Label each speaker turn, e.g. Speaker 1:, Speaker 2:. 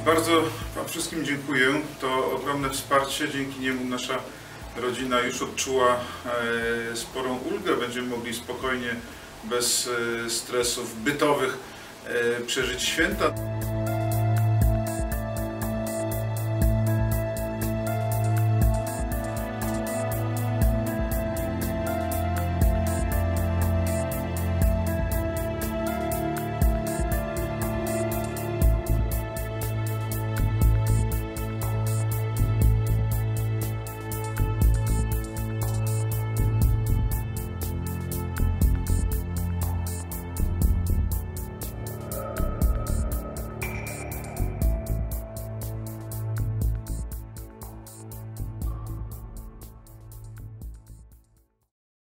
Speaker 1: Bardzo Wam wszystkim dziękuję. To ogromne wsparcie. Dzięki niemu nasza rodzina już odczuła sporą ulgę. Będziemy mogli spokojnie, bez stresów bytowych przeżyć święta.